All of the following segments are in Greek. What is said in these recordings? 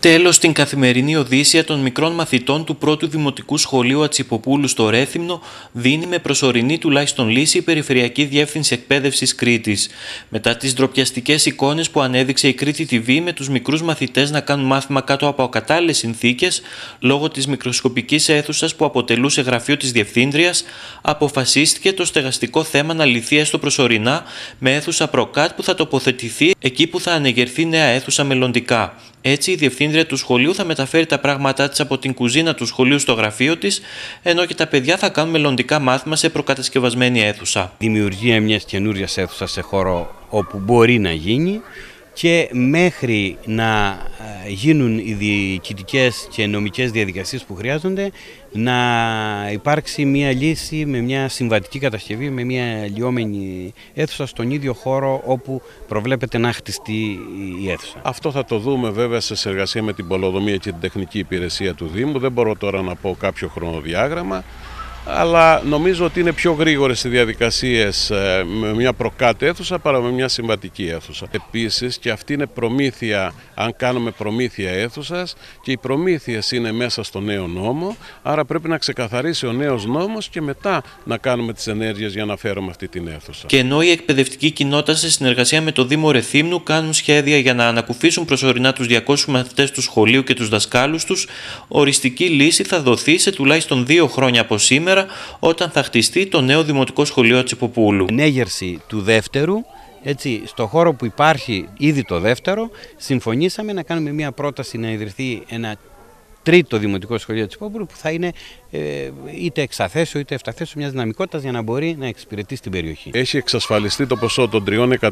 Τέλος, στην καθημερινή οδύσσια των μικρών μαθητών του πρώτου Δημοτικού Σχολείου Ατσιποπούλου στο Ρέθυμνο δίνει με προσωρινή τουλάχιστον λύση η Περιφερειακή Διεύθυνση Εκπαίδευσης Κρήτης. Μετά τις ντροπιαστικές εικόνες που ανέδειξε η Κρήτη TV με τους μικρούς μαθητές να κάνουν μάθημα κάτω από ακατάλληλες συνθήκες λόγω της μικροσκοπικής αίθουσας που αποτελούσε γραφείο της Διευθύντριας, αποφασίστηκε το στεγαστικό θέμα να λυθεί έστω προσωρινά με αίθουσα προκάτ που θα τοποθετηθεί εκεί που θα ανεγερθεί νέα αίθουσα μελλοντικά. Έτσι, η Διευθύντρια του σχολείου θα μεταφέρει τα πράγματά της από την κουζίνα του σχολείου στο γραφείο της, ενώ και τα παιδιά θα κάνουν μελλοντικά μάθημα σε προκατασκευασμένη αίθουσα. Δημιουργία μιας καινούριας αίθουσας σε χώρο όπου μπορεί να γίνει και μέχρι να γίνουν οι διοικητικές και νομικές διαδικασίες που χρειάζονται, να υπάρξει μια λύση με μια συμβατική κατασκευή, με μια λιώμενη αίθουσα στον ίδιο χώρο όπου προβλέπεται να χτιστεί η αίθουσα. Αυτό θα το δούμε βέβαια σε συνεργασία με την Πολεοδομία και την Τεχνική Υπηρεσία του Δήμου. Δεν μπορώ τώρα να πω κάποιο χρονοδιάγραμμα, αλλά νομίζω ότι είναι πιο γρήγορες οι διαδικασίες με μια προκάτ αίθουσα παρά με μια συμβατική αίθουσα. Επίσης, και αυτή είναι προμήθεια, αν κάνουμε προμήθεια αίθουσας, και οι προμήθειες είναι μέσα στο νέο νόμο, άρα πρέπει να ξεκαθαρίσει ο νέος νόμος και μετά να κάνουμε τις ενέργειες για να φέρουμε αυτή την αίθουσα. Και ενώ η εκπαιδευτική κοινότητα σε συνεργασία με το Δήμο Ρεθύμνου κάνουν σχέδια για να ανακουφίσουν προσωρινά τους 200 μαθητές του σχολείου και τους δασκάλους τους, οριστική λύση θα δοθεί σε τουλάχιστον 2 χρόνια από σήμερα, όταν θα χτιστεί το νέο Δημοτικό Σχολείο Ατσιποπούλου. Ενέγερση του δεύτερου, έτσι, στο χώρο που υπάρχει ήδη το δεύτερο, συμφωνήσαμε να κάνουμε μια πρόταση να ιδρυθεί ένα τρίτο Δημοτικό Σχολείο Ατσιποπούλου που θα είναι είτε εξαθέσιο είτε εφταθέσιο μιας δυναμικότητας για να μπορεί να εξυπηρετεί στην περιοχή. Έχει εξασφαλιστεί το ποσό των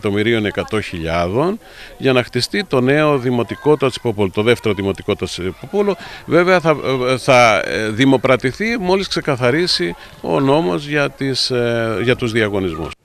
3.100.000 για να χτιστεί το νέο Δημοτικό του Ατσιποπούλου, το δεύτερο Δημοτικό του Ατσιποπούλου. Βέβαια θα δημοπρατηθεί μόλις ξεκαθαρίσει ο νόμος για τους διαγωνισμούς.